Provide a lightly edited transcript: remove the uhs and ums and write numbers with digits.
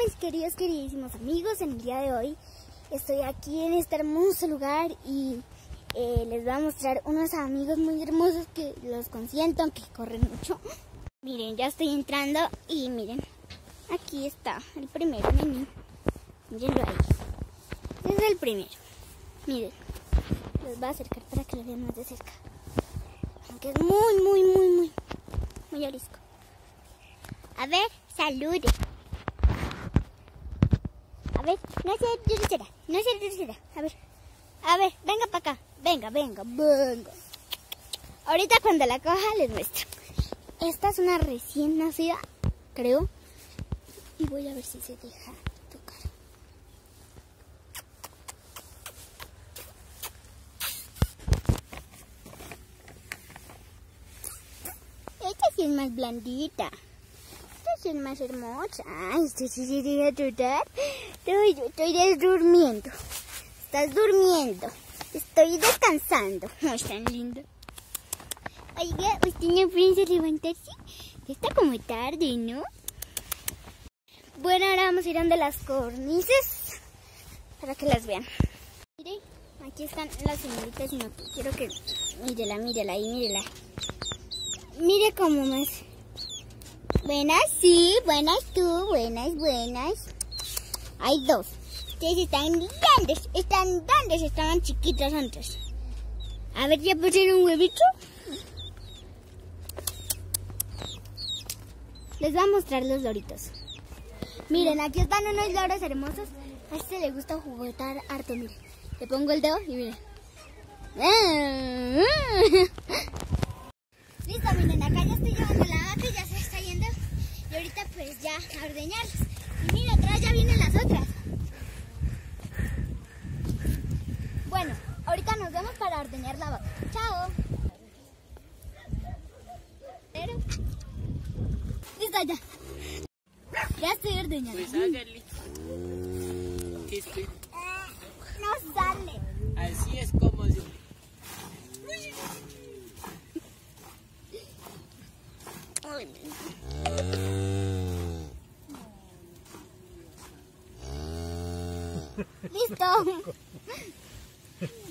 mis queridísimos amigos, en el día de hoy estoy aquí en este hermoso lugar y les voy a mostrar unos amigos muy hermosos que los consiento, aunque corren mucho. Miren, ya estoy entrando y miren, aquí está el primero, mírenlo ahí. Este es el primero, miren, los voy a acercar para que lo vean más de cerca, aunque es muy arisco. A ver, salude. A ver, no sé tercera. A ver, venga para acá. Venga. Ahorita cuando la coja les muestro. Esta es una recién nacida, creo. Y voy a ver si se deja tocar. Esta sí es más blandita. Esta sí es más hermosa. Ay, esta sí se deja tocar. Yo estoy durmiendo. Estás durmiendo. Estoy descansando. No es tan lindo. Oiga, ¿usted no piensa levantarse? Ya está como tarde, ¿no? Bueno, ahora vamos a ir donde las cornices para que las vean. Miren, aquí están las señoritas y no quiero que... Mírela ahí, mírela. Mire cómo más. Buenas, sí, buenas tú, buenas. Hay dos. Ustedes están grandes, estaban chiquitas antes. A ver, ¿ya pusieron un huevito? Les voy a mostrar los loritos. Miren, aquí están unos loros hermosos. A este le gusta juguetar harto, miren. Le pongo el dedo y miren. Listo, miren, acá ya estoy llevando la vaca y ya se está yendo. Y ahorita pues ya a ordeñarlos. Y mira, atrás ya vienen las otras. Bueno, ahorita nos vemos para ordeñar la vaca. ¡Chao! Listo, ya. Ya estoy ordeñando. Pues hágale. No sale. Así es como se... Listo.